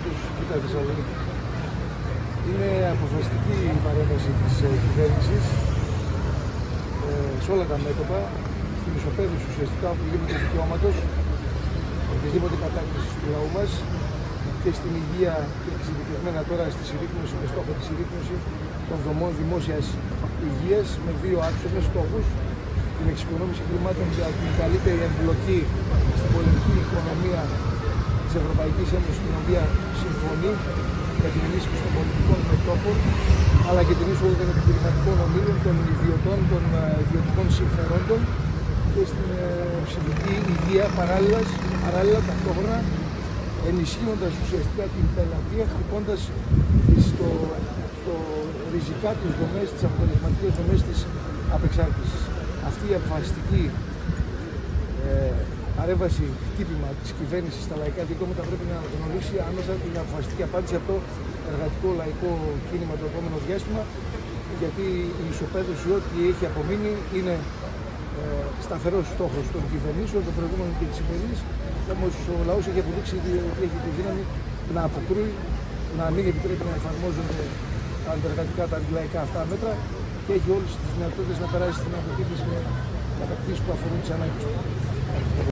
κόμματος Β' Θεσσαλονίκη. Είναι αποφασιστική η παρέμβαση της κυβέρνησης σε όλα τα μέτωπα, στην ισοπαίδωση ουσιαστικά οποιοδήποτε δικαιώματος, οποιασδήποτε κατάκτηση του λαού μας και στην υγεία και εξειδικευμένα τώρα στη συρρίκνωση, με στόχο τη συρρίκνωση των δομών δημόσιας υγείας με δύο άξονες στόχους: την εξοικονόμηση χρημάτων για την καλύτερη εμπλοκή στην πολιτική οικονομία της Ευρωπαϊκής Ένωσης, την οποία συμφωνεί, για την ενίσχυση των πολιτικών μετώπων, αλλά και την είσοδο των επιχειρηματικών ομίλων, των ιδιωτών, των ιδιωτικών συμφερόντων και στην ψηφική υγεία παράλληλα ταυτόχρονα, ενισχύοντας ουσιαστικά την πελατεία, χτυπώντας ριζικά τις δομές, τις αποτελεσματικές δομές της απεξάρτησης. Αυτή η αποφασιστική παρέμβαση, χτύπημα της κυβέρνησης στα λαϊκά δικαιώματα πρέπει να γνωρίσει άμεσα την αποφασιστική απάντηση από το εργατικό λαϊκό κίνημα το επόμενο διάστημα, γιατί η ισοπαίδωση, ό,τι έχει απομείνει, είναι σταθερός στόχος των κυβερνήσεων, των προηγούμενων και της σημερινής. Όμως ο λαός έχει αποδείξει ότι έχει τη δύναμη να αποκρούει, να μην επιτρέπει να εφαρμόζονται τα αντεργατικά, τα αντιλαϊκά αυτά μέτρα και έχει όλες τις δυνατότητες να περάσει στην αντιπίθεση με κατακτήσεις που αφορούν τις ανάγκες του.